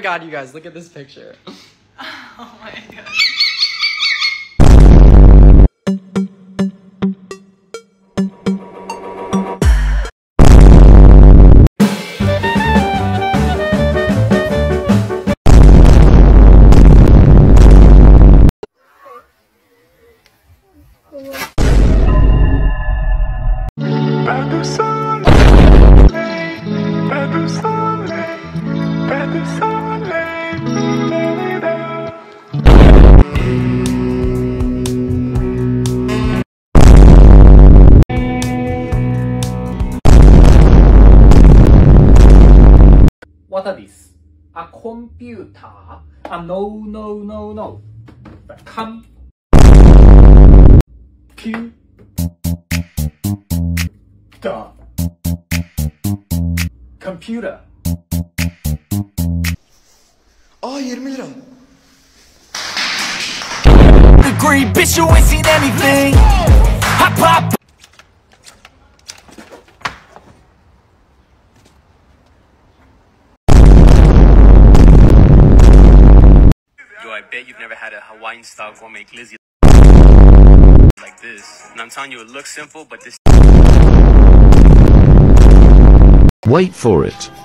god, you guys, look at this picture. Oh my god. What are these? A computer? No. Computer. Aa 20 lira. Degree, bitch, you ain't seen anything. I pop. Yo, I bet you've never had a Hawaiian style gourmet glizzy like this. And I'm telling you, it looks simple, but this. Wait for it.